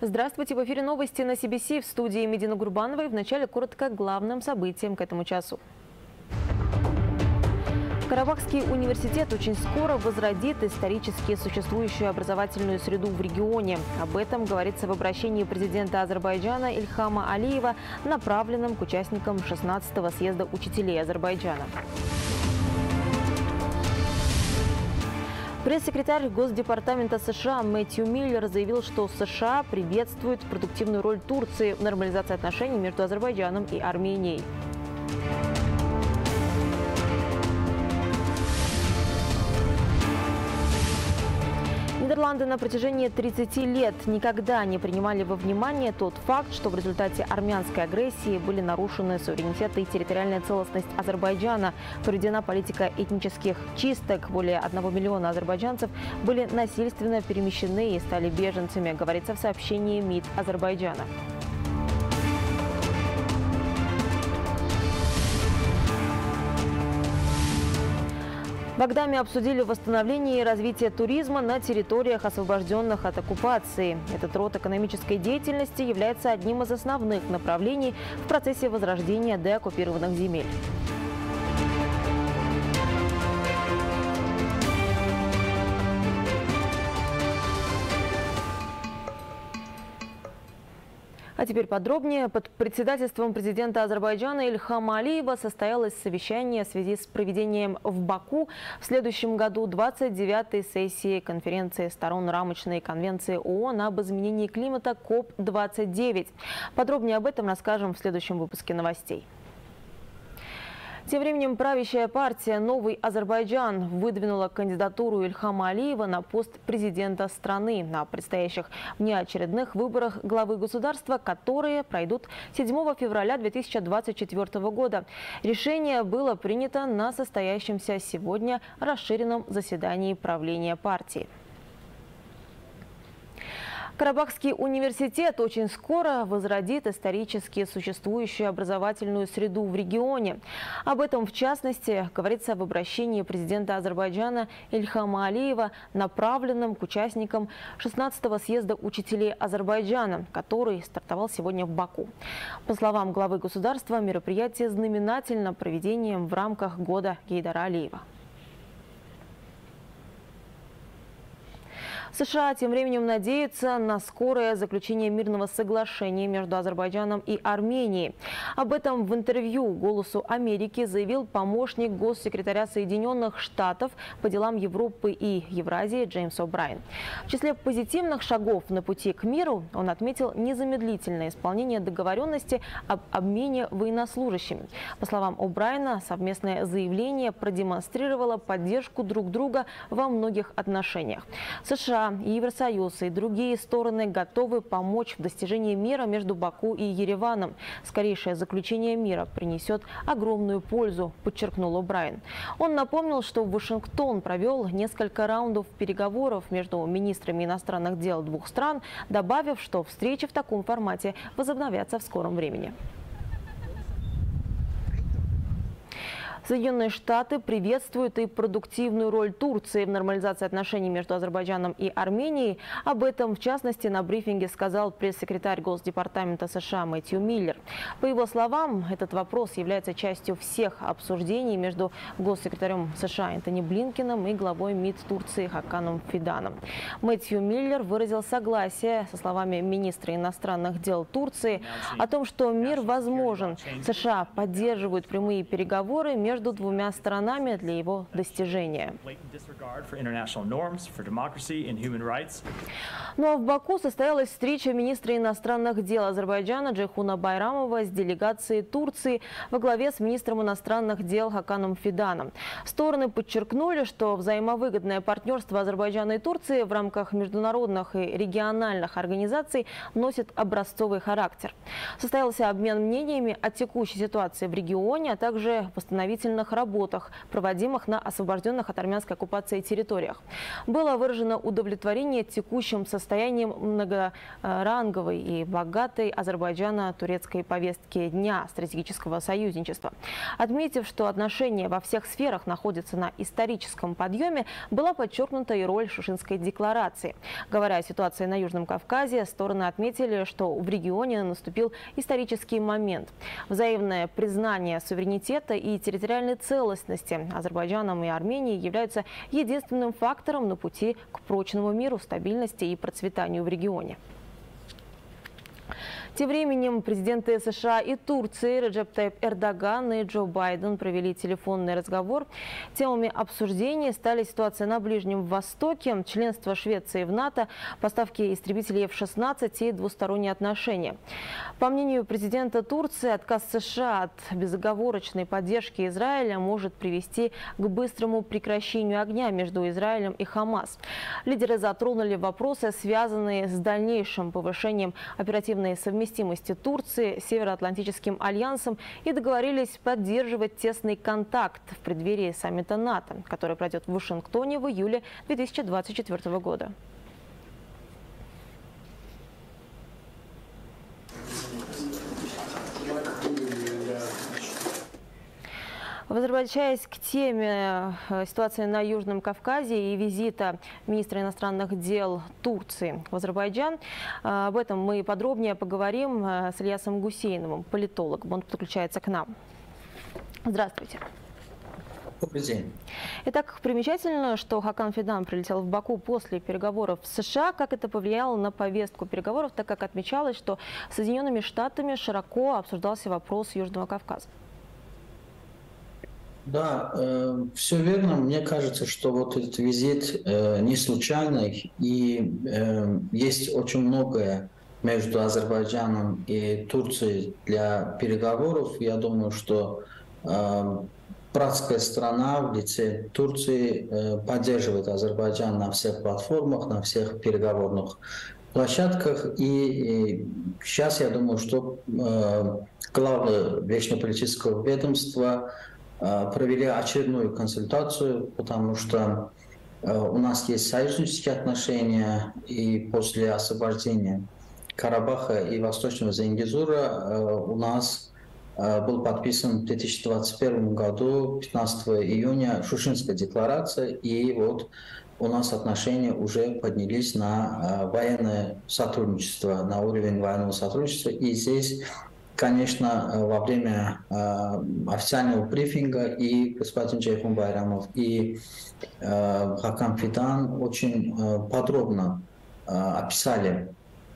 Здравствуйте, в эфире новости на CBC, в студии Медина Гурбановой. Вначале коротко главным событиям к этому часу. Карабахский университет очень скоро возродит исторически существующую образовательную среду в регионе. Об этом говорится в обращении президента Азербайджана Ильхама Алиева, направленном к участникам 16-го съезда учителей Азербайджана. Пресс-секретарь Госдепартамента США Мэтью Миллер заявил, что США приветствуют продуктивную роль Турции в нормализации отношений между Азербайджаном и Арменией. Нидерланды на протяжении 30 лет никогда не принимали во внимание тот факт, что в результате армянской агрессии были нарушены суверенитет и территориальная целостность Азербайджана, проведена политика этнических чисток. Более 1 миллиона азербайджанцев были насильственно перемещены и стали беженцами, говорится в сообщении МИД Азербайджана. В Агдаме обсудили восстановление и развитие туризма на территориях, освобожденных от оккупации. Этот род экономической деятельности является одним из основных направлений в процессе возрождения деоккупированных земель. А теперь подробнее. Под председательством президента Азербайджана Ильхама Алиева состоялось совещание в связи с проведением в Баку в следующем году 29-й сессии конференции сторон рамочной конвенции ООН об изменении климата КОП-29. Подробнее об этом расскажем в следующем выпуске новостей. Тем временем правящая партия «Новый Азербайджан» выдвинула кандидатуру Ильхама Алиева на пост президента страны на предстоящих внеочередных выборах главы государства, которые пройдут 7 февраля 2024 года. Решение было принято на состоящемся сегодня расширенном заседании правления партии. Карабахский университет очень скоро возродит исторически существующую образовательную среду в регионе. Об этом, в частности, говорится в обращении президента Азербайджана Ильхама Алиева, направленном к участникам 16-го съезда учителей Азербайджана, который стартовал сегодня в Баку. По словам главы государства, мероприятие знаменательно проведением в рамках года Гейдара Алиева. США тем временем надеются на скорое заключение мирного соглашения между Азербайджаном и Арменией. Об этом в интервью «Голосу Америки» заявил помощник госсекретаря Соединенных Штатов по делам Европы и Евразии Джеймс О'Брайен. В числе позитивных шагов на пути к миру он отметил незамедлительное исполнение договоренности об обмене военнослужащими. По словам О'Брайена, совместное заявление продемонстрировало поддержку друг друга во многих отношениях. США, Евросоюз и другие стороны готовы помочь в достижении мира между Баку и Ереваном. Скорейшее заключение мира принесет огромную пользу, подчеркнул О'Брайен. Он напомнил, что Вашингтон провел несколько раундов переговоров между министрами иностранных дел двух стран, добавив, что встречи в таком формате возобновятся в скором времени. Соединенные Штаты приветствуют и продуктивную роль Турции в нормализации отношений между Азербайджаном и Арменией. Об этом, в частности, на брифинге сказал пресс-секретарь Госдепартамента США Мэтью Миллер. По его словам, этот вопрос является частью всех обсуждений между госсекретарем США Энтони Блинкеном и главой МИД Турции Хаканом Фиданом. Мэтью Миллер выразил согласие со словами министра иностранных дел Турции о том, что мир возможен. США поддерживают прямые переговоры между двумя сторонами для его достижения. Ну а в Баку состоялась встреча министра иностранных дел Азербайджана Джейхуна Байрамова с делегацией Турции во главе с министром иностранных дел Хаканом Фиданом. Стороны подчеркнули, что взаимовыгодное партнерство Азербайджана и Турции в рамках международных и региональных организаций носит образцовый характер. Состоялся обмен мнениями о текущей ситуации в регионе, а также восстановительной восстановительных работах, проводимых на освобожденных от армянской оккупации территориях. Было выражено удовлетворение текущим состоянием многоранговой и богатой Азербайджано-турецкой повестки Дня стратегического союзничества. Отметив, что отношения во всех сферах находятся на историческом подъеме, была подчеркнута и роль Шушинской декларации. Говоря о ситуации на Южном Кавказе, стороны отметили, что в регионе наступил исторический момент. Взаимное признание суверенитета и территориальной целостности Азербайджаном и Арменией являются единственным фактором на пути к прочному миру, стабильности и процветанию в регионе. Тем временем президенты США и Турции Реджеп Тайип Эрдоган и Джо Байден провели телефонный разговор. Темами обсуждения стали ситуация на Ближнем Востоке, членство Швеции в НАТО, поставки истребителей F-16 и двусторонние отношения. По мнению президента Турции, отказ США от безоговорочной поддержки Израиля может привести к быстрому прекращению огня между Израилем и Хамас. Лидеры затронули вопросы, связанные с дальнейшим повышением оперативной совместимости Турции с Североатлантическим альянсом и договорились поддерживать тесный контакт в преддверии саммита НАТО, который пройдет в Вашингтоне в июле 2024 года. Возвращаясь к теме ситуации на Южном Кавказе и визита министра иностранных дел Турции в Азербайджан, об этом мы подробнее поговорим с Ильясом Гусейновым, политологом. Он подключается к нам. Здравствуйте. Добрый день. Итак, примечательно, что Хакан Фидан прилетел в Баку после переговоров в США. Как это повлияло на повестку переговоров, так как отмечалось, что Соединенными Штатами широко обсуждался вопрос Южного Кавказа? Да, все верно. Мне кажется, что вот этот визит не случайный, и есть очень многое между Азербайджаном и Турцией для переговоров. Я думаю, что братская страна в лице Турции поддерживает Азербайджан на всех платформах, на всех переговорных площадках. И сейчас я думаю, что главы внешнеполитического ведомства провели очередную консультацию, потому что у нас есть союзнические отношения, и после освобождения Карабаха и Восточного Зенгизура у нас был подписан в 2021 году, 15 июня, Шушинская декларация, и вот у нас отношения уже поднялись на военное сотрудничество, на уровень военного сотрудничества, и здесь, конечно, во время официального брифинга и господин Джейхун Байрамов, и Хакан Фидан очень подробно описали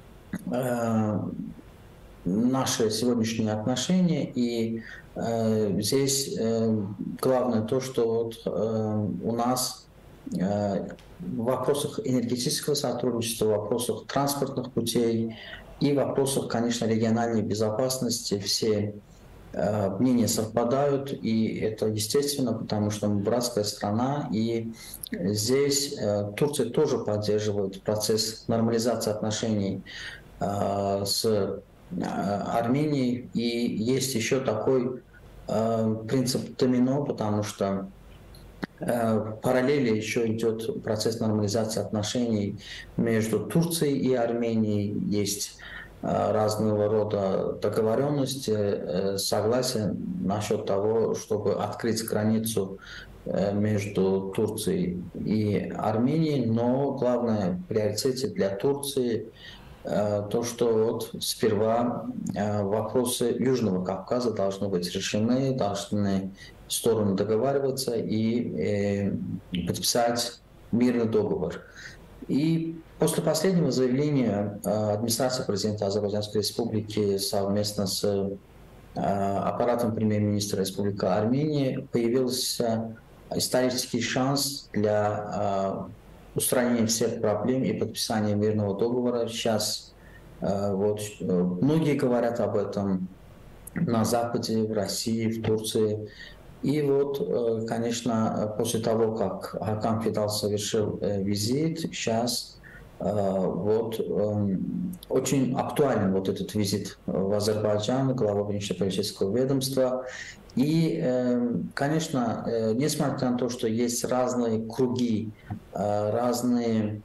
наши сегодняшние отношения. И здесь главное то, что вот, у нас в вопросах энергетического сотрудничества, в вопросах транспортных путей и в вопросах, конечно, региональной безопасности все мнения совпадают, и это естественно, потому что мы братская страна, и здесь Турция тоже поддерживает процесс нормализации отношений с Арменией, и есть еще такой принцип домино, потому что в параллели еще идет процесс нормализации отношений между Турцией и Арменией. Есть разного рода договоренности, согласия насчет того, чтобы открыть границу между Турцией и Арменией. Но главное в приоритете для Турции то, что вот сперва вопросы Южного Кавказа должны быть решены, должны стороны договариваться и подписать мирный договор. И после последнего заявления администрации президента Азербайджанской Республики совместно с аппаратом премьер-министра Республики Армения появился исторический шанс для устранения всех проблем и подписания мирного договора. Сейчас вот, многие говорят об этом на Западе, в России, в Турции. И вот, конечно, после того, как Хакан Фидан совершил визит, сейчас очень актуален вот этот визит в Азербайджан, глава внешнеполитического ведомства. И, конечно, несмотря на то, что есть разные круги, разные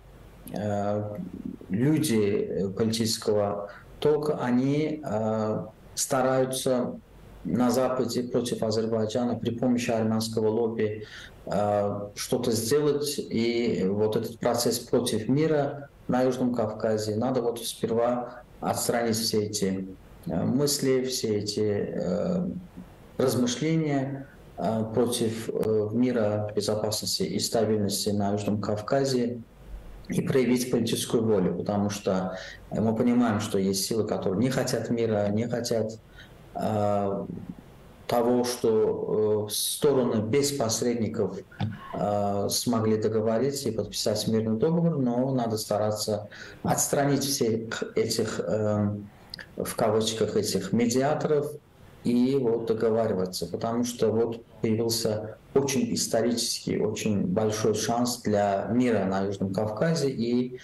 люди политического тока, они стараются на Западе против Азербайджана при помощи армянского лобби что-то сделать. И вот этот процесс против мира на Южном Кавказе, надо вот сперва отстранить все эти мысли, все эти размышления против мира, безопасности и стабильности на Южном Кавказе и проявить политическую волю, потому что мы понимаем, что есть силы, которые не хотят мира, не хотят того, что стороны без посредников смогли договориться и подписать мирный договор, но надо стараться отстранить всех этих, в кавычках, этих медиаторов и вот договариваться, потому что вот появился очень исторический, очень большой шанс для мира на Южном Кавказе, и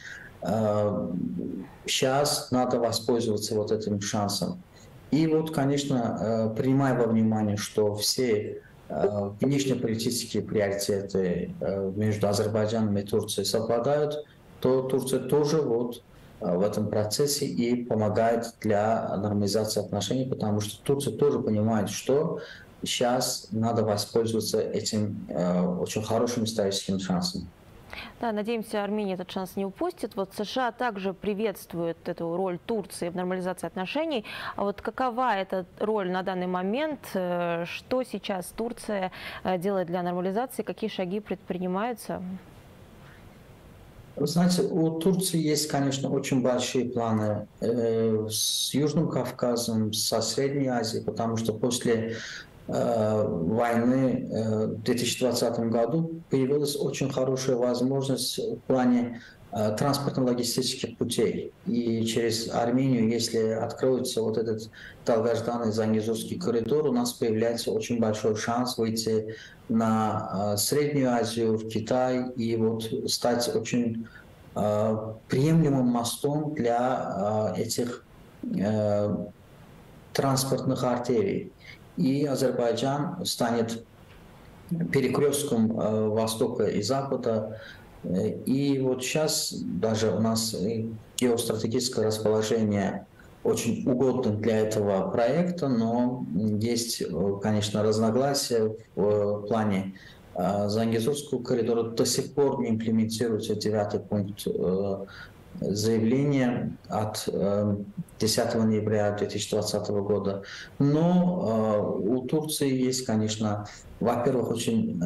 сейчас надо воспользоваться вот этим шансом. И вот, конечно, принимая во внимание, что все внешнеполитические приоритеты между Азербайджаном и Турцией совпадают, то Турция тоже вот в этом процессе и помогает для нормализации отношений, потому что Турция тоже понимает, что сейчас надо воспользоваться этим очень хорошим историческим шансом. Да, надеемся, Армения этот шанс не упустит. Вот США также приветствует эту роль Турции в нормализации отношений. А вот какова эта роль на данный момент? Что сейчас Турция делает для нормализации? Какие шаги предпринимаются? Вы знаете, у Турции есть, конечно, очень большие планы с Южным Кавказом, со Средней Азией, потому что после войны в 2020 году появилась очень хорошая возможность в плане транспортно-логистических путей. И через Армению, если откроется вот этот долгожданный Зангезурский коридор, у нас появляется очень большой шанс выйти на Среднюю Азию, в Китай и вот стать очень приемлемым мостом для этих транспортных артерий. И Азербайджан станет перекрестком Востока и Запада. И вот сейчас даже у нас геостратегическое расположение очень угодно для этого проекта, но есть, конечно, разногласия в плане Зангезурского коридора. До сих пор не имплементируется 9-й пункт заявление от 10 ноября 2020 года. Но у Турции есть, конечно, во-первых, очень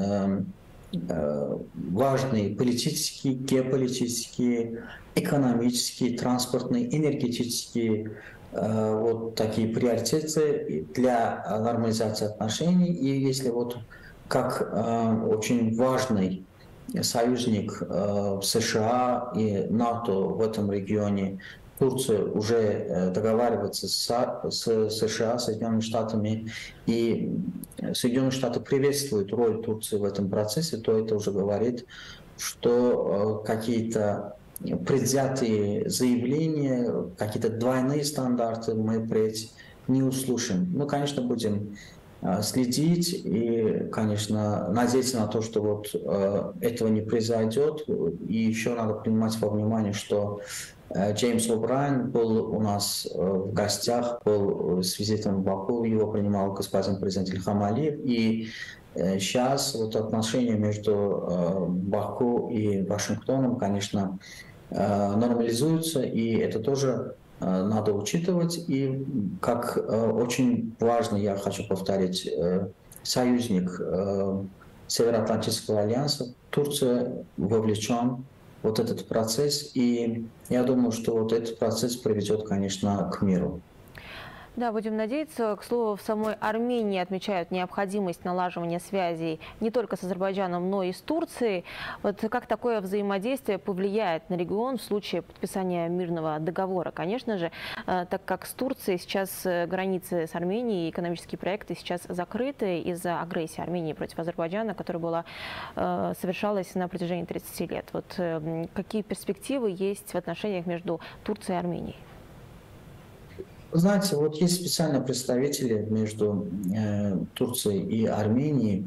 важные политические, геополитические, экономические, транспортные, энергетические вот такие приоритеты для нормализации отношений. И если вот как очень важный союзник США и НАТО в этом регионе, Турция уже договаривается с США, Соединенными Штатами, и Соединенные Штаты приветствуют роль Турции в этом процессе, то это уже говорит, что какие-то предвзятые заявления, какие-то двойные стандарты мы впредь не услышим. Мы, конечно, будем следить и, конечно, надеяться на то, что вот этого не произойдет. И еще надо принимать во внимание, что Джеймс О'Брайен был у нас в гостях, был с визитом в Баку, его принимал господин президент Ильхам Алиев. И сейчас вот отношения между Баку и Вашингтоном, конечно, нормализуются, и это тоже надо учитывать. И как очень важно, я хочу повторить, союзник Североатлантического альянса, Турция вовлечен в вот этот процесс. И я думаю, что вот этот процесс приведет, конечно, к миру. Да, будем надеяться. К слову, в самой Армении отмечают необходимость налаживания связей не только с Азербайджаном, но и с Турцией. Вот как такое взаимодействие повлияет на регион в случае подписания мирного договора? Конечно же, так как с Турцией сейчас границы с Арменией, экономические проекты сейчас закрыты из-за агрессии Армении против Азербайджана, которая совершалась на протяжении 30 лет. Вот какие перспективы есть в отношениях между Турцией и Арменией? Знаете, вот есть специальные представители между Турцией и Арменией.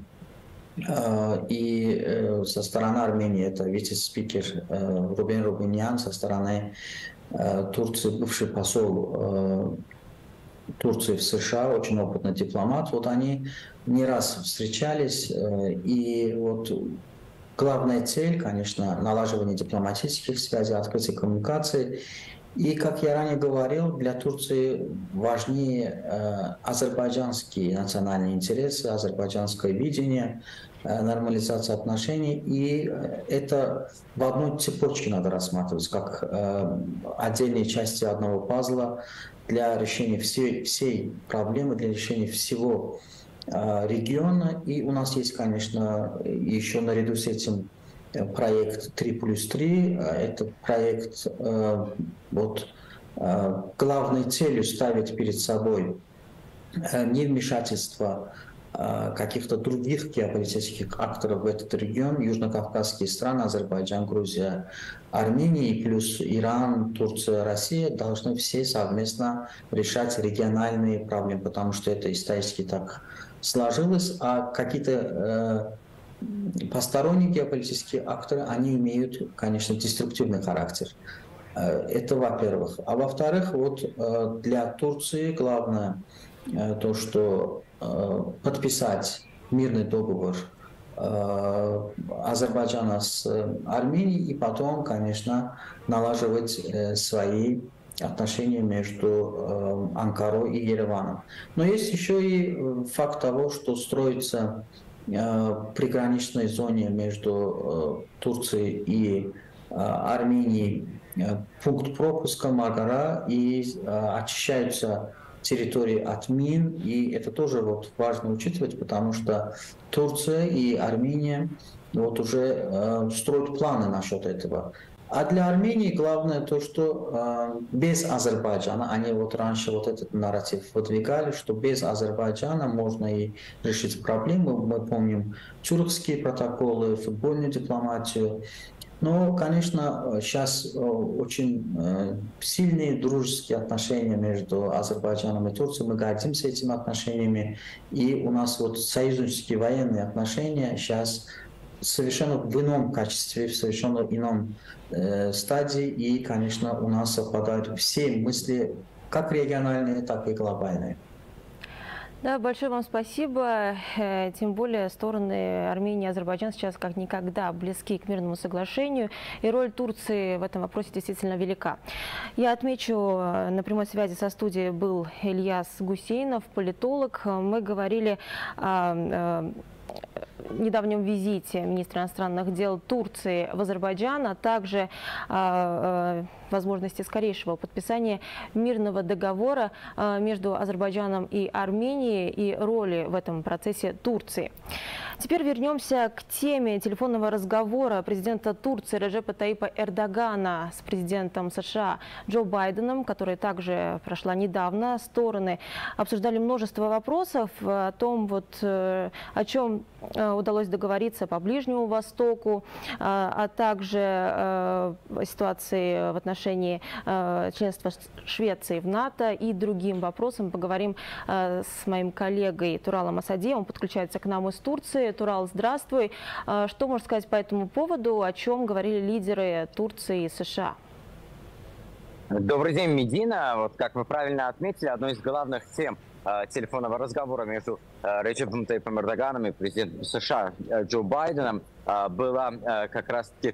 Со стороны Армении это вице-спикер Рубен Рубиньян, со стороны Турции бывший посол Турции в США, очень опытный дипломат. Вот они не раз встречались, и вот главная цель, конечно, налаживание дипломатических связей, открытие коммуникаций. И, как я ранее говорил, для Турции важнее азербайджанские национальные интересы, азербайджанское видение, нормализация отношений. И это в одной цепочке надо рассматривать, как отдельные части одного пазла для решения всей проблемы, для решения всего региона. И у нас есть, конечно, еще наряду с этим проект 3+3. Это проект главной целью ставить перед собой не вмешательство каких-то других геополитических акторов в этот регион, южнокавказские страны, Азербайджан, Грузия, Армения, плюс Иран, Турция, Россия должны все совместно решать региональные проблемы, потому что это исторически так сложилось, а какие-то посторонние геополитические акторы, они имеют, конечно, деструктивный характер. Это во-первых. А во-вторых, вот для Турции главное то, что подписать мирный договор Азербайджана с Арменией и потом, конечно, налаживать свои отношения между Анкарой и Ереваном. Но есть еще и факт того, что строится приграничной зоне между Турцией и Арменией пункт пропуска Маргара, и очищаются территории от мин, и это тоже вот важно учитывать, потому что Турция и Армения вот уже строят планы насчет этого. А для Армении главное то, что без Азербайджана, они вот раньше вот этот нарратив выдвигали, что без Азербайджана можно и решить проблемы. Мы помним тюркские протоколы, футбольную дипломатию. Но, конечно, сейчас очень сильные дружеские отношения между Азербайджаном и Турцией. Мы гордимся этими отношениями. И у нас вот союзнические военные отношения сейчас совершенно в ином качестве, в совершенно ином стадии. И, конечно, у нас совпадают все мысли, как региональные, так и глобальные. Да, большое вам спасибо. Тем более стороны Армении и Азербайджан сейчас как никогда близки к мирному соглашению, и роль Турции в этом вопросе действительно велика. Я отмечу, на прямой связи со студией был Ильяс Гусейнов, политолог. Мы говорили о недавнем визите министра иностранных дел Турции в Азербайджан, а также возможности скорейшего подписания мирного договора между Азербайджаном и Арменией и роли в этом процессе Турции. Теперь вернемся к теме телефонного разговора президента Турции Реджепа Таипа Эрдогана с президентом США Джо Байденом, которая также прошла недавно. Стороны обсуждали множество вопросов о том, о чем удалось договориться по Ближнему Востоку, а также ситуации в отношении членства Швеции в НАТО и другим вопросам. Поговорим с моим коллегой Туралом Асади. Он подключается к нам из Турции. Турал, здравствуй. Что можно сказать по этому поводу? О чем говорили лидеры Турции и США? Добрый день, Медина. Вот как вы правильно отметили, одной из главных тем телефонного разговора между Реджепом Таипом Эрдоганом и президентом США Джо Байденом было как раз-таки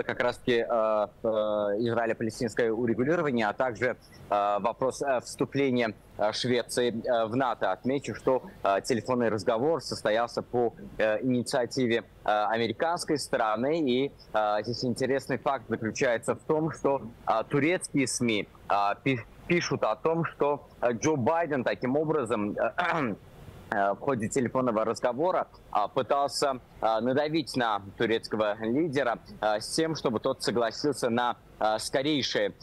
израило-палестинское урегулирование, а также вопрос вступления Швеции в НАТО. Отмечу, что телефонный разговор состоялся по инициативе американской стороны. И здесь интересный факт заключается в том, что турецкие СМИ пишут о том, что Джо Байден таким образом в ходе телефонного разговора пытался надавить на турецкого лидера с тем, чтобы тот согласился на скорейшую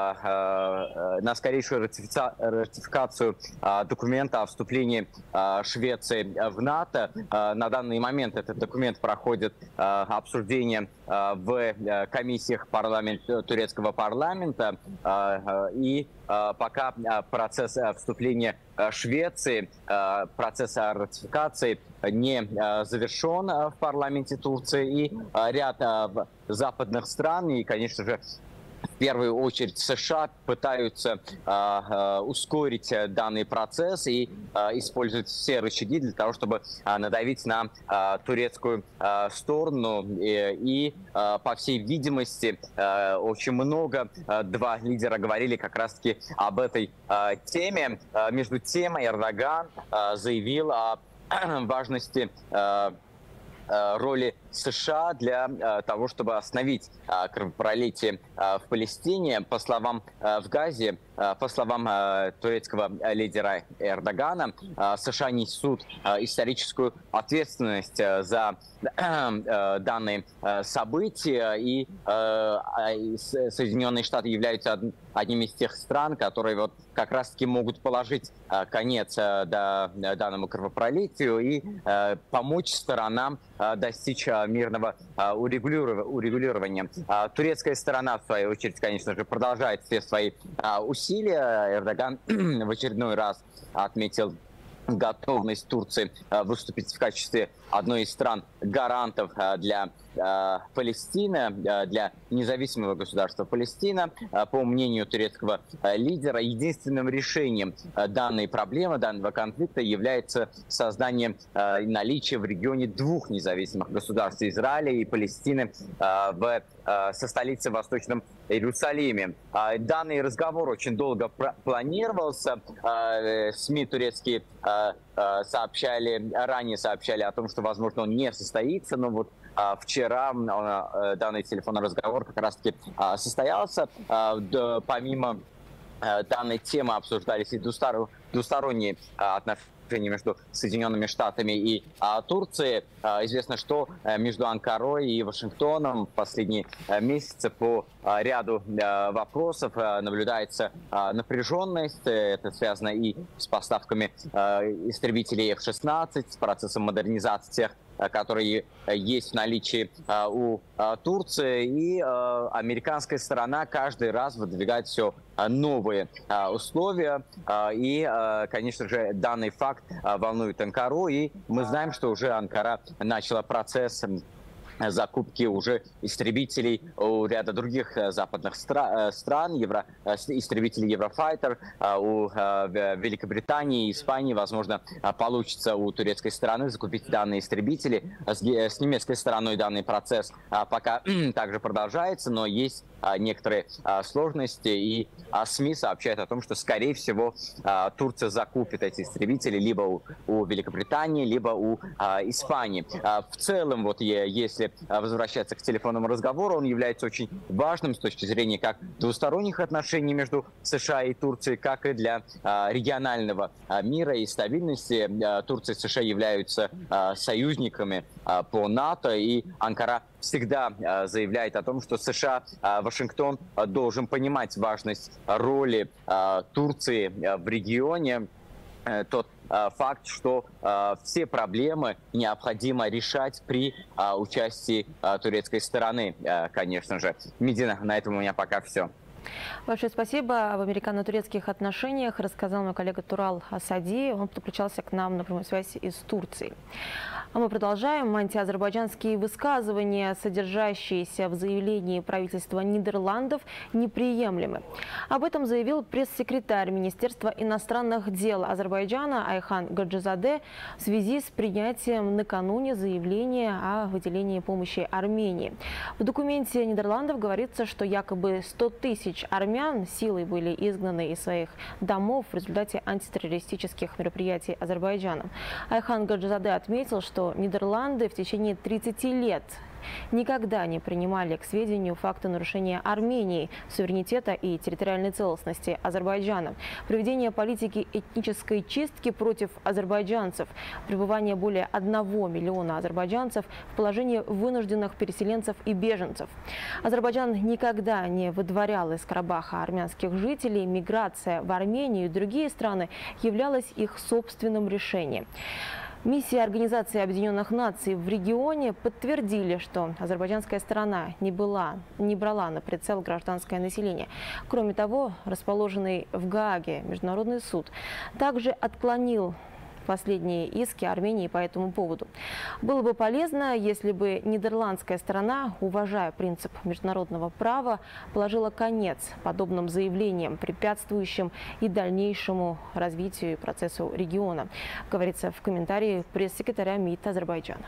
ратификацию документа о вступлении Швеции в НАТО. На данный момент этот документ проходит обсуждение в комиссиях турецкого парламента, и пока процесс вступления Швеции, процесс ратификации не завершен в парламенте Турции, и ряд западных стран, и, конечно же, в первую очередь США пытаются ускорить данный процесс и используют все рычаги для того, чтобы надавить на турецкую сторону. И по всей видимости, очень много два лидера говорили как раз-таки об этой теме. Между тем, Эрдоган заявил о важности роли США для того, чтобы остановить кровопролитие в Палестине. По словам в Газе, по словам турецкого лидера Эрдогана, США несут историческую ответственность за данные события, и Соединенные Штаты являются одним из тех стран, которые вот как раз-таки могут положить конец данному кровопролитию и помочь сторонам достичь мирного урегулирования. Турецкая сторона, в свою очередь, конечно же, продолжает все свои усилия. Эрдоган в очередной раз отметил готовность Турции выступить в качестве одной из стран-гарантов для Палестины, для независимого государства Палестина. По мнению турецкого лидера, единственным решением данной проблемы, данного конфликта является создание наличия в регионе двух независимых государств — Израиля и Палестины со столицей в Восточном Иерусалиме. Данный разговор очень долго планировался. СМИ турецкие ранее сообщали о том, что, возможно, он не состоится, но вот вчера данный телефонный разговор как раз-таки состоялся. Помимо данной темы обсуждались и двусторонние отношения между Соединенными Штатами и Турцией. Известно, что между Анкарой и Вашингтоном в последние месяцы по ряду вопросов наблюдается напряженность. Это связано и с поставками истребителей F-16, с процессом модернизации тех, которые есть в наличии у Турции, и американская сторона каждый раз выдвигает все новые условия, и, конечно же, данный факт волнует Анкару, и мы знаем, что уже Анкара начала процесс закупки уже истребителей у ряда других западных стран, истребителей Еврофайтер, у Великобритании и Испании, возможно, получится у турецкой стороны закупить данные истребители. С немецкой стороной данный процесс пока также продолжается, но есть некоторые сложности, и СМИ сообщают о том, что, скорее всего, Турция закупит эти истребители либо у Великобритании, либо у Испании. В целом, вот если возвращаться к телефонному разговору, он является очень важным с точки зрения как двусторонних отношений между США и Турцией, как и для регионального мира и стабильности. Турция и США являются союзниками по НАТО, и Анкара всегда заявляет о том, что США, Вашингтон должен понимать важность роли Турции в регионе. Тот факт, что все проблемы необходимо решать при участии турецкой стороны, конечно же. Медина, на этом у меня пока все. Большое спасибо. Об американо-турецких отношениях рассказал мой коллега Турал Асади. Он подключался к нам на прямой связи из Турции. А мы продолжаем. Антиазербайджанские высказывания, содержащиеся в заявлении правительства Нидерландов, неприемлемы. Об этом заявил пресс-секретарь Министерства иностранных дел Азербайджана Айхан Гаджизаде в связи с принятием накануне заявления о выделении помощи Армении. В документе Нидерландов говорится, что якобы 100 тысяч армян силой были изгнаны из своих домов в результате антитеррористических мероприятий Азербайджаном. Айхан Гаджизаде отметил, что Нидерланды в течение 30 лет никогда не принимали к сведению факты нарушения Арменией суверенитета и территориальной целостности Азербайджана, проведение политики этнической чистки против азербайджанцев, пребывание более 1 миллиона азербайджанцев в положении вынужденных переселенцев и беженцев. Азербайджан никогда не выдворял из Карабаха армянских жителей. Миграция в Армению и другие страны являлась их собственным решением. Миссия Организации Объединенных Наций в регионе подтвердили, что азербайджанская сторона не брала на прицел гражданское население. Кроме того, расположенный в Гааге Международный суд также отклонил последние иски Армении по этому поводу. Было бы полезно, если бы нидерландская сторона, уважая принцип международного права, положила конец подобным заявлениям, препятствующим и дальнейшему развитию и процессу региона, говорится в комментарии пресс-секретаря МИД Азербайджана.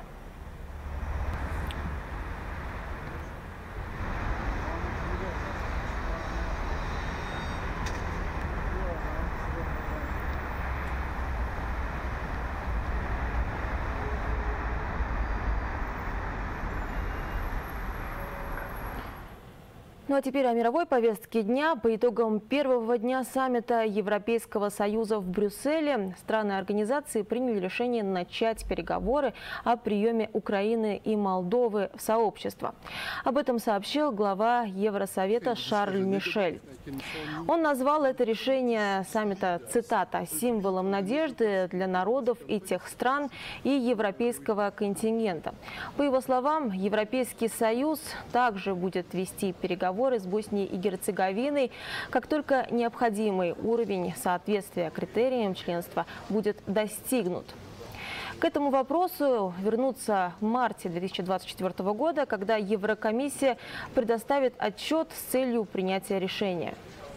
Ну а теперь о мировой повестке дня. По итогам первого дня саммита Европейского Союза в Брюсселе страны организации приняли решение начать переговоры о приеме Украины и Молдовы в сообщество. Об этом сообщил глава Евросовета Шарль Мишель. Он назвал это решение саммита, цитата, «символом надежды для народов и тех стран и европейского контингента». По его словам, Европейский Союз также будет вести переговоры с Боснией и Герцеговиной, как только необходимый уровень соответствия критериям членства будет достигнут. К этому вопросу вернутся в марте 2024 года, когда Еврокомиссия предоставит отчет с целью принятия решения.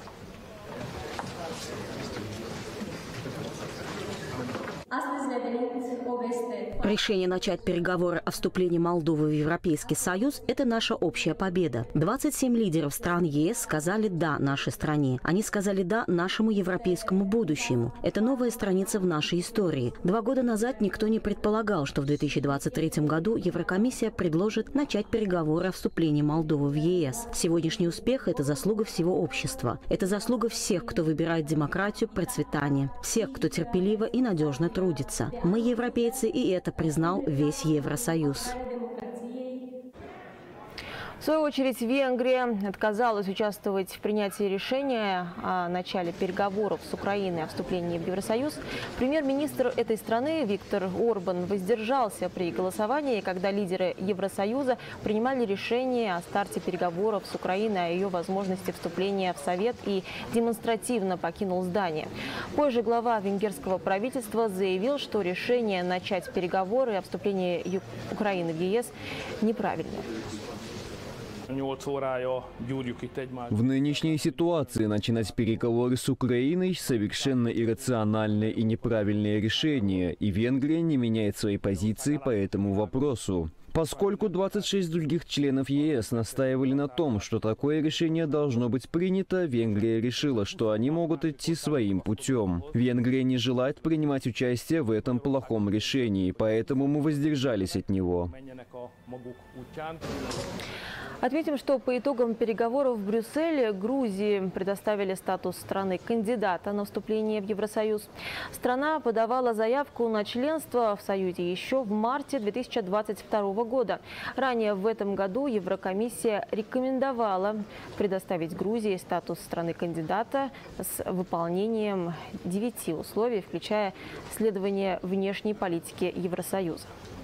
Решение начать переговоры о вступлении Молдовы в Европейский Союз – это наша общая победа. 27 лидеров стран ЕС сказали «да» нашей стране. Они сказали «да» нашему европейскому будущему. Это новая страница в нашей истории. 2 года назад никто не предполагал, что в 2023 году Еврокомиссия предложит начать переговоры о вступлении Молдовы в ЕС. Сегодняшний успех – это заслуга всего общества. Это заслуга всех, кто выбирает демократию, процветание. Всех, кто терпеливо и надежно трудится. Мы европейцы, и это признал весь Евросоюз. В свою очередь, Венгрия отказалась участвовать в принятии решения о начале переговоров с Украиной о вступлении в Евросоюз. Премьер-министр этой страны Виктор Орбан воздержался при голосовании, когда лидеры Евросоюза принимали решение о старте переговоров с Украиной о ее возможности вступления в Совет, и демонстративно покинул здание. Позже глава венгерского правительства заявил, что решение начать переговоры о вступлении Украины в ЕС неправильное. В нынешней ситуации начинать переговоры с Украиной – совершенно иррациональное и неправильное решение, и Венгрия не меняет своей позиции по этому вопросу. Поскольку 26 других членов ЕС настаивали на том, что такое решение должно быть принято, Венгрия решила, что они могут идти своим путем. Венгрия не желает принимать участие в этом плохом решении, поэтому мы воздержались от него. Отметим, что по итогам переговоров в Брюсселе Грузии предоставили статус страны-кандидата на вступление в Евросоюз. Страна подавала заявку на членство в Союзе еще в марте 2022 года. Ранее в этом году Еврокомиссия рекомендовала предоставить Грузии статус страны-кандидата с выполнением 9 условий, включая следование внешней политике Евросоюза.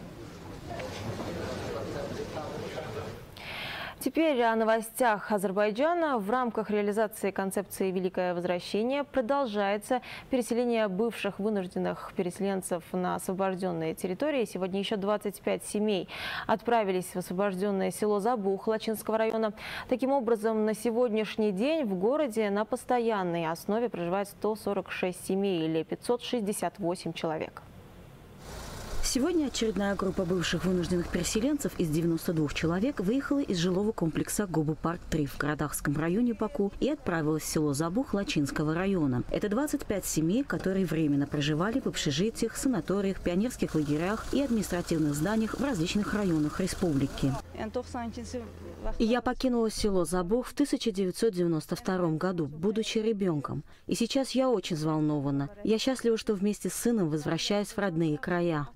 Теперь о новостях Азербайджана. В рамках реализации концепции «Великое возвращение» продолжается переселение бывших вынужденных переселенцев на освобожденные территории. Сегодня еще 25 семей отправились в освобожденное село Забух Лачинского района. Таким образом, на сегодняшний день в городе на постоянной основе проживает 146 семей или 568 человек. Сегодня очередная группа бывших вынужденных переселенцев из 92 человек выехала из жилого комплекса Гобу-Парк-3 в Карадахском районе Баку и отправилась в село Забух Лачинского района. Это 25 семей, которые временно проживали в общежитиях, санаториях, пионерских лагерях и административных зданиях в различных районах республики. Я покинула село Забух в 1992 году, будучи ребенком. И сейчас я очень взволнована. Я счастлива, что вместе с сыном возвращаюсь в родные края.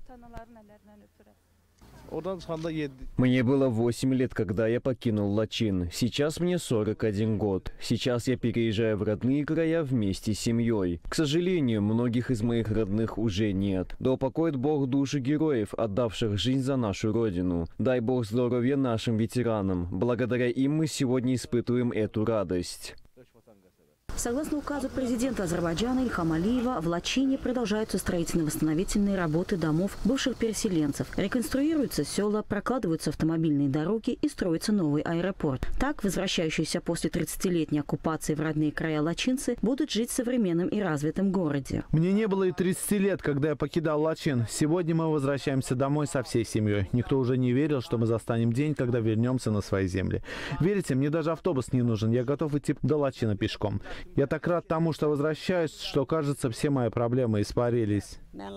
Мне было 8 лет, когда я покинул Лачин. Сейчас мне 41 год. Сейчас я переезжаю в родные края вместе с семьей. К сожалению, многих из моих родных уже нет. Да упокоит Бог души героев, отдавших жизнь за нашу родину. Дай Бог здоровья нашим ветеранам. Благодаря им мы сегодня испытываем эту радость. Согласно указу президента Азербайджана Ильхама Алиева, в Лачине продолжаются строительно-восстановительные работы домов бывших переселенцев. Реконструируются села, прокладываются автомобильные дороги и строится новый аэропорт. Так, возвращающиеся после 30-летней оккупации в родные края лачинцы будут жить в современном и развитом городе. Мне не было и 30 лет, когда я покидал Лачин. Сегодня мы возвращаемся домой со всей семьей. Никто уже не верил, что мы застанем день, когда вернемся на свои земли. Верите, мне даже автобус не нужен. Я готов идти до Лачина пешком. Я так рад тому, что возвращаюсь, что, кажется, все мои проблемы испарились.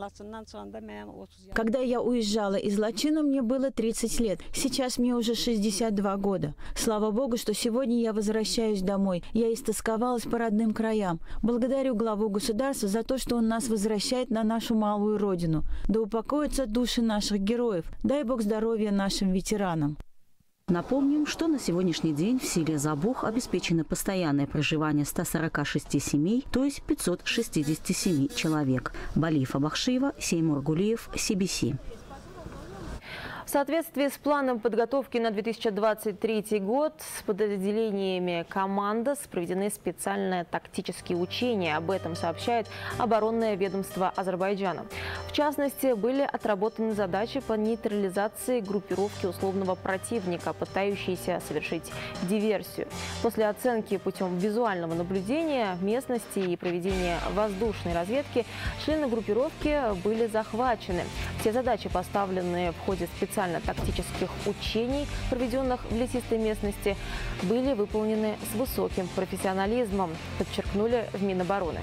Когда я уезжала из Лачина, мне было 30 лет. Сейчас мне уже 62 года. Слава Богу, что сегодня я возвращаюсь домой. Я истосковалась по родным краям. Благодарю главу государства за то, что он нас возвращает на нашу малую родину. Да упокоятся души наших героев. Дай Бог здоровья нашим ветеранам. Напомним, что на сегодняшний день в селе Забух обеспечено постоянное проживание 146 семей, то есть 567 человек. Балифа Бахшиева, Сеймур Гулиев, CBC. В соответствии с планом подготовки на 2023 год с подразделениями «Командос» проведены специальные тактические учения. Об этом сообщает оборонное ведомство Азербайджана. В частности, были отработаны задачи по нейтрализации группировки условного противника, пытающейся совершить диверсию. После оценки путем визуального наблюдения местности и проведения воздушной разведки члены группировки были захвачены. Все задачи, поставленные в ходе специально-тактических учений, проведенных в лесистой местности, были выполнены с высоким профессионализмом, подчеркнули в Минобороны.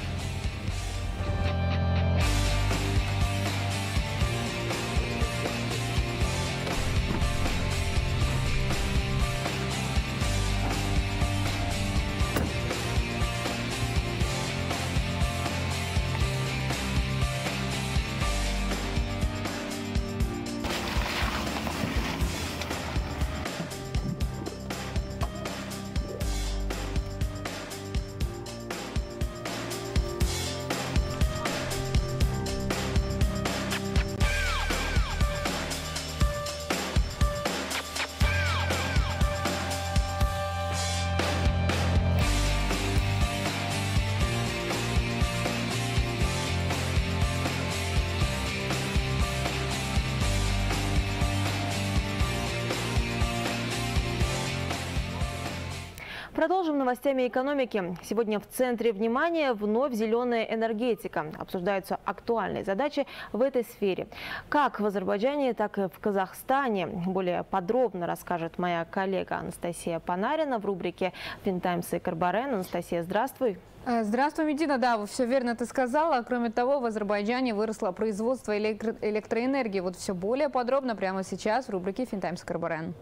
Продолжим новостями экономики. Сегодня в центре внимания вновь зеленая энергетика. Обсуждаются актуальные задачи в этой сфере. Как в Азербайджане, так и в Казахстане. Более подробно расскажет моя коллега Анастасия Панарина в рубрике «Финтаймс и Карбарен». Анастасия, здравствуй. Здравствуй, Медина. Да, все верно ты сказала. Кроме того, в Азербайджане выросло производство электроэнергии. Вот все более подробно прямо сейчас в рубрике «Финтаймс и Карбарен».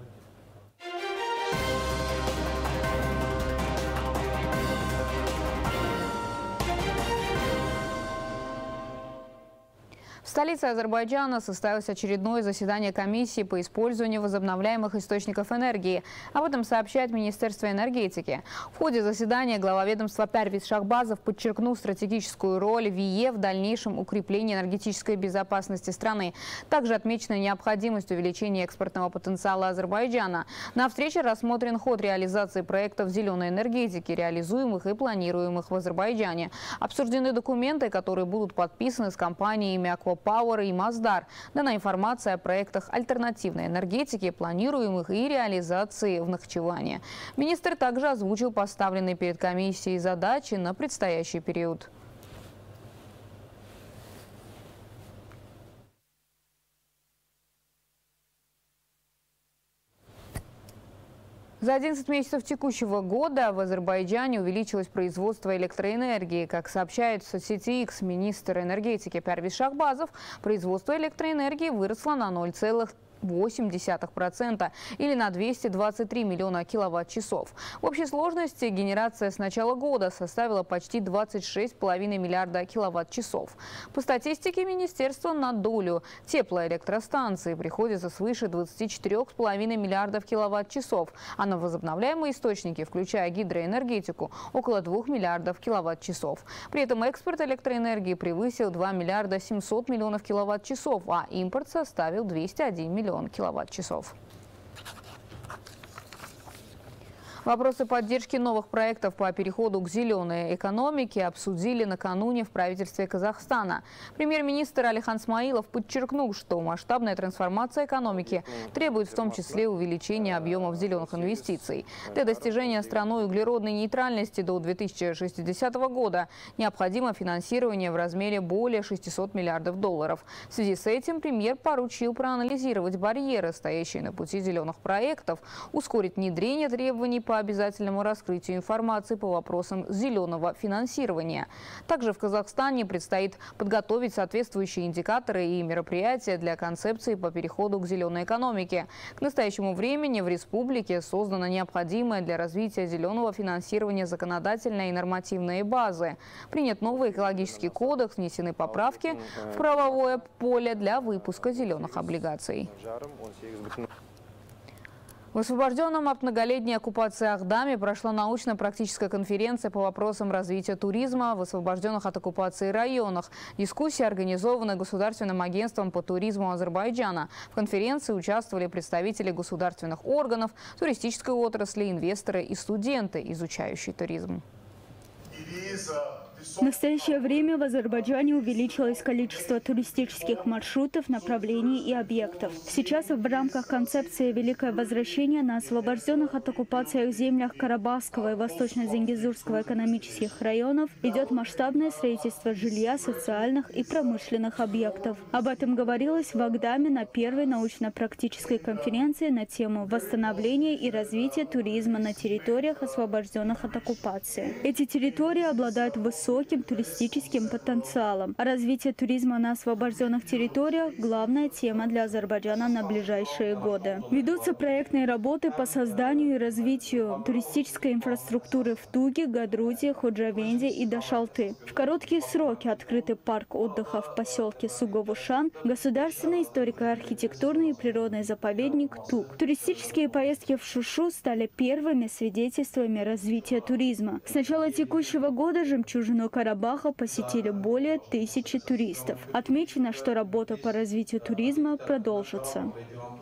В столице Азербайджана состоялось очередное заседание комиссии по использованию возобновляемых источников энергии. Об этом сообщает Министерство энергетики. В ходе заседания глава ведомства Первиз Шахбазов подчеркнул стратегическую роль ВИЭ в дальнейшем укреплении энергетической безопасности страны. Также отмечена необходимость увеличения экспортного потенциала Азербайджана. На встрече рассмотрен ход реализации проектов зеленой энергетики, реализуемых и планируемых в Азербайджане. Обсуждены документы, которые будут подписаны с компаниями Аквапарк и Масдар. Дана информация о проектах альтернативной энергетики, планируемых и реализации в Нахчеване. Министр также озвучил поставленные перед комиссией задачи на предстоящий период. За 11 месяцев текущего года в Азербайджане увеличилось производство электроэнергии. Как сообщает в соцсети X министр энергетики Парвиз Шахбазов, производство электроэнергии выросло на 0,8% или на 223 миллиона киловатт-часов. В общей сложности генерация с начала года составила почти 26,5 миллиарда киловатт-часов. По статистике министерства на долю теплоэлектростанций приходится свыше 24,5 миллиардов киловатт-часов, а на возобновляемые источники, включая гидроэнергетику, около 2 миллиардов киловатт-часов. При этом экспорт электроэнергии превысил 2 миллиарда 700 миллионов киловатт-часов, а импорт составил 201 миллион киловатт-часов. Вопросы поддержки новых проектов по переходу к зеленой экономике обсудили накануне в правительстве Казахстана. Премьер-министр Алихан Смаилов подчеркнул, что масштабная трансформация экономики требует в том числе увеличения объемов зеленых инвестиций. Для достижения страной углеродной нейтральности до 2060 года необходимо финансирование в размере более 600 миллиардов долларов. В связи с этим премьер поручил проанализировать барьеры, стоящие на пути зеленых проектов, ускорить внедрение требований по обязательному раскрытию информации по вопросам зеленого финансирования. Также в Казахстане предстоит подготовить соответствующие индикаторы и мероприятия для концепции по переходу к зеленой экономике. К настоящему времени в республике создана необходимая для развития зеленого финансирования законодательная и нормативные базы. Принят новый экологический кодекс, внесены поправки в правовое поле для выпуска зеленых облигаций. В освобожденном от многолетней оккупации Ахдаме прошла научно-практическая конференция по вопросам развития туризма в освобожденных от оккупации районах. Дискуссия организована Государственным агентством по туризму Азербайджана. В конференции участвовали представители государственных органов, туристической отрасли, инвесторы и студенты, изучающие туризм. В настоящее время в Азербайджане увеличилось количество туристических маршрутов, направлений и объектов. Сейчас в рамках концепции «Великое возвращение» на освобожденных от оккупации землях Карабахского и Восточно-Зенгизурского экономических районов идет масштабное строительство жилья, социальных и промышленных объектов. Об этом говорилось в Ахдаме на первой научно-практической конференции на тему восстановления и развития туризма на территориях, освобожденных от оккупации. Эти территории обладают высоким туристическим потенциалом. А развитие туризма на освобожденных территориях – главная тема для Азербайджана на ближайшие годы. Ведутся проектные работы по созданию и развитию туристической инфраструктуры в Туге, Гадрузе, Ходжавенде и Дашалты. В короткие сроки открытый парк отдыха в поселке Суговушан, государственный историко-архитектурный и природный заповедник Туг. Туристические поездки в Шушу стали первыми свидетельствами развития туризма. С начала текущего года жемчужину Карабаха посетили более 1000 туристов. Отмечено, что работа по развитию туризма продолжится.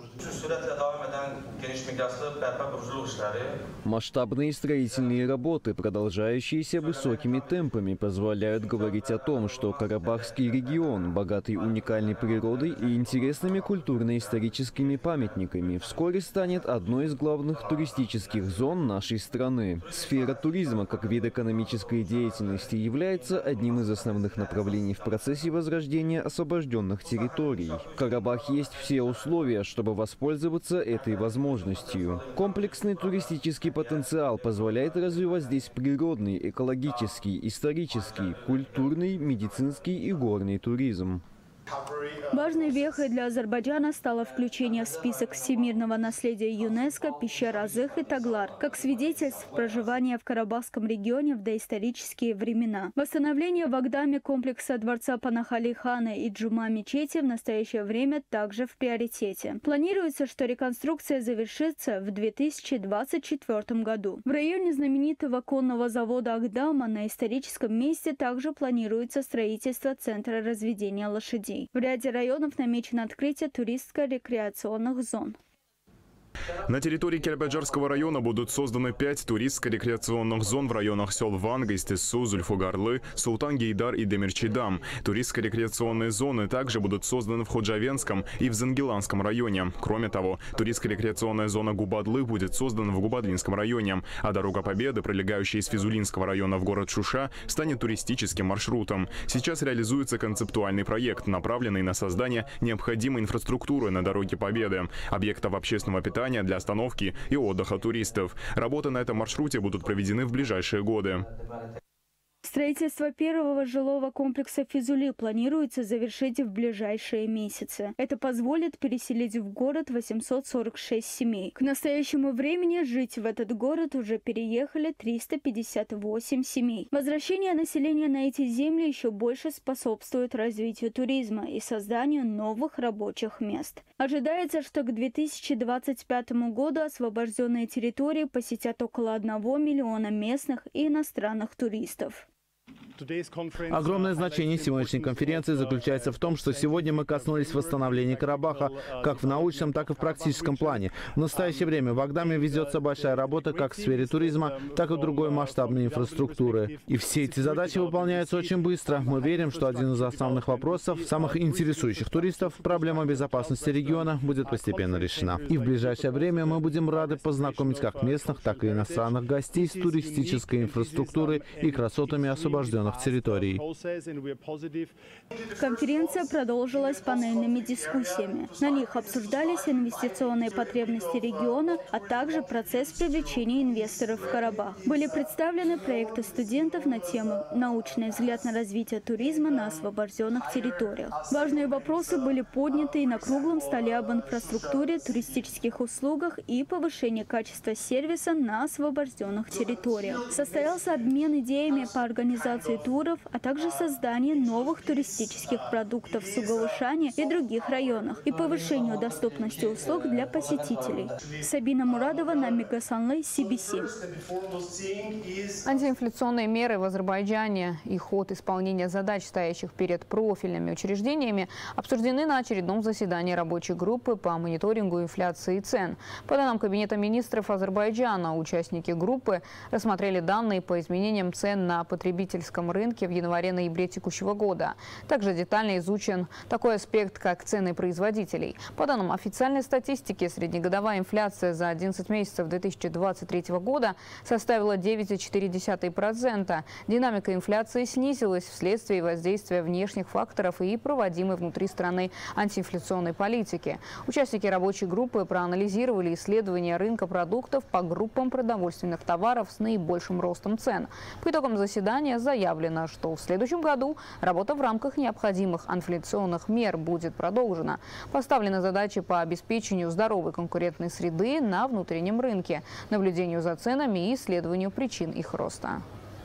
Масштабные строительные работы, продолжающиеся высокими темпами, позволяют говорить о том, что Карабахский регион, богатый уникальной природой и интересными культурно-историческими памятниками, вскоре станет одной из главных туристических зон нашей страны. Сфера туризма как вид экономической деятельности является одним из основных направлений в процессе возрождения освобожденных территорий. В Карабахе есть все условия, чтобы воспользоваться этой возможностью. Комплексный туристический потенциал позволяет развивать здесь природный, экологический, исторический, культурный, медицинский и горный туризм. Важной вехой для Азербайджана стало включение в список всемирного наследия ЮНЕСКО пещер Азых и Таглар, как свидетельств проживания в Карабахском регионе в доисторические времена. Восстановление в Ахдаме комплекса дворца Панахали хана и Джума мечети в настоящее время также в приоритете. Планируется, что реконструкция завершится в 2024 году. В районе знаменитого конного завода Ахдама на историческом месте также планируется строительство центра разведения лошадей. В ряде районов намечено открытие туристско-рекреационных зон. На территории Кельбаджарского района будут созданы 5 туристско-рекреационных зон в районах сел Ванга, Истессу, Зульфугарлы, Султан-Гейдар и Демирчидам. Туристско-рекреационные зоны также будут созданы в Ходжавенском и в Зангеланском районе. Кроме того, туристско-рекреационная зона Губадлы будет создана в Губадлинском районе, а Дорога Победы, пролегающая из Физулинского района в город Шуша, станет туристическим маршрутом. Сейчас реализуется концептуальный проект, направленный на создание необходимой инфраструктуры на Дороге Победы, объектов общественного питания здания для остановки и отдыха туристов. Работы на этом маршруте будут проведены в ближайшие годы. Строительство первого жилого комплекса Физули планируется завершить в ближайшие месяцы. Это позволит переселить в город 846 семей. К настоящему времени жить в этот город уже переехали 358 семей. Возвращение населения на эти земли еще больше способствует развитию туризма и созданию новых рабочих мест. Ожидается, что к 2025 году освобожденные территории посетят около 1 миллиона местных и иностранных туристов. Огромное значение сегодняшней конференции заключается в том, что сегодня мы коснулись восстановления Карабаха как в научном, так и в практическом плане. В настоящее время в Агдаме ведется большая работа как в сфере туризма, так и в другой масштабной инфраструктуры. И все эти задачи выполняются очень быстро. Мы верим, что один из основных вопросов, самых интересующих туристов, проблема безопасности региона, будет постепенно решена. И в ближайшее время мы будем рады познакомить как местных, так и иностранных гостей с туристической инфраструктурой и красотами освобожденных территорий. Конференция продолжилась панельными дискуссиями. На них обсуждались инвестиционные потребности региона, а также процесс привлечения инвесторов в Карабах. Были представлены проекты студентов на тему «Научный взгляд на развитие туризма на освобожденных территориях». Важные вопросы были подняты и на круглом столе об инфраструктуре, туристических услугах и повышении качества сервиса на освобожденных территориях. Состоялся обмен идеями по организации туров, а также создание новых туристических продуктов в Сугавушане и других районах и повышению доступности услуг для посетителей. Сабина Мурадова, Намига Санлы, CBC. Антиинфляционные меры в Азербайджане и ход исполнения задач, стоящих перед профильными учреждениями, обсуждены на очередном заседании рабочей группы по мониторингу инфляции и цен. По данным Кабинета министров Азербайджана, участники группы рассмотрели данные по изменениям цен на потребительском рынке в январе-ноябре текущего года. Также детально изучен такой аспект, как цены производителей. По данным официальной статистики, среднегодовая инфляция за 11 месяцев 2023 года составила 9,4%. Динамика инфляции снизилась вследствие воздействия внешних факторов и проводимой внутри страны антиинфляционной политики. Участники рабочей группы проанализировали исследования рынка продуктов по группам продовольственных товаров с наибольшим ростом цен. По итогам заседания заявлено, что в следующем году работа в рамках необходимых инфляционных мер будет продолжена. Поставлены задачи по обеспечению здоровой конкурентной среды на внутреннем рынке, наблюдению за ценами и исследованию причин их роста.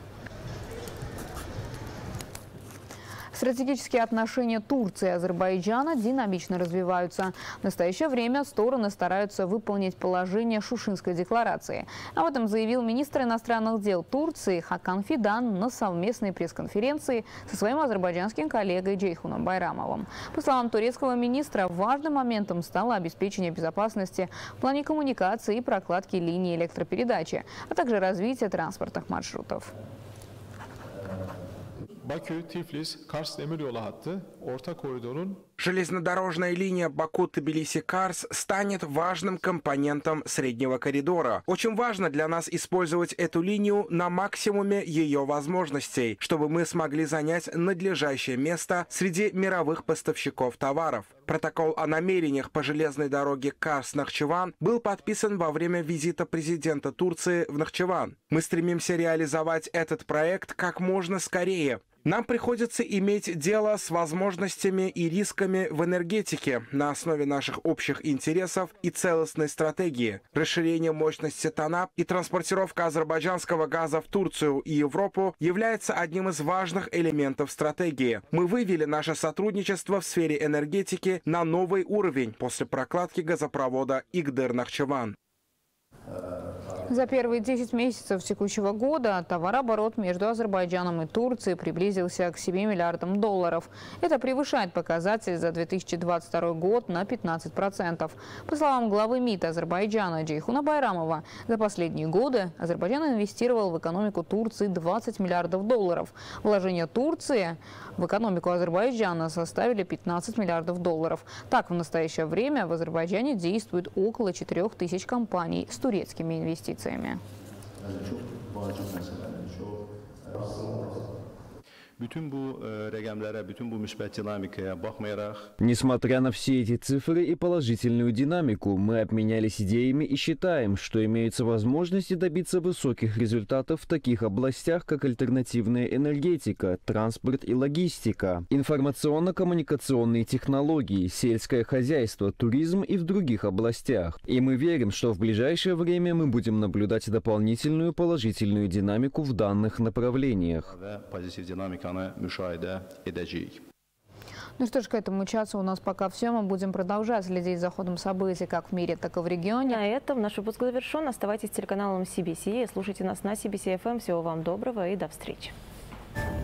Стратегические отношения Турции и Азербайджана динамично развиваются. В настоящее время стороны стараются выполнить положение Шушинской декларации. Об этом заявил министр иностранных дел Турции Хакан Фидан на совместной пресс-конференции со своим азербайджанским коллегой Джейхуном Байрамовым. По словам турецкого министра, важным моментом стало обеспечение безопасности в плане коммуникации и прокладки линии электропередачи, а также развитие транспортных маршрутов. Bakü-Tiflis-Kars demiryolu hattı orta koridorun Железнодорожная линия Баку-Тбилиси-Карс станет важным компонентом среднего коридора. Очень важно для нас использовать эту линию на максимуме ее возможностей, чтобы мы смогли занять надлежащее место среди мировых поставщиков товаров. Протокол о намерениях по железной дороге Карс-Нахчеван был подписан во время визита президента Турции в Нахчеван. Мы стремимся реализовать этот проект как можно скорее. Нам приходится иметь дело с возможностями и рисками в энергетике на основе наших общих интересов и целостной стратегии. Расширение мощности ТАНАП и транспортировка азербайджанского газа в Турцию и Европу является одним из важных элементов стратегии. Мы вывели наше сотрудничество в сфере энергетики на новый уровень после прокладки газопровода Игдыр-Нахчеван. За первые 10 месяцев текущего года товарооборот между Азербайджаном и Турцией приблизился к 7 миллиардам долларов. Это превышает показатель за 2022 год на 15%. По словам главы МИД Азербайджана Джейхуна Байрамова, за последние годы Азербайджан инвестировал в экономику Турции 20 миллиардов долларов. Вложения Турции в экономику Азербайджана составили 15 миллиардов долларов. Так, в настоящее время в Азербайджане действует около 4000 компаний с турецкими инвестициями. Несмотря на все эти цифры и положительную динамику, мы обменялись идеями и считаем, что имеются возможности добиться высоких результатов в таких областях, как альтернативная энергетика, транспорт и логистика, информационно-коммуникационные технологии, сельское хозяйство, туризм и в других областях. И мы верим, что в ближайшее время мы будем наблюдать дополнительную положительную динамику в данных направлениях. Ну что ж, к этому часу у нас пока все. Мы будем продолжать следить за ходом событий как в мире, так и в регионе. На этом наш выпуск завершен. Оставайтесь с телеканалом CBC и слушайте нас на CBC FM. Всего вам доброго и до встречи.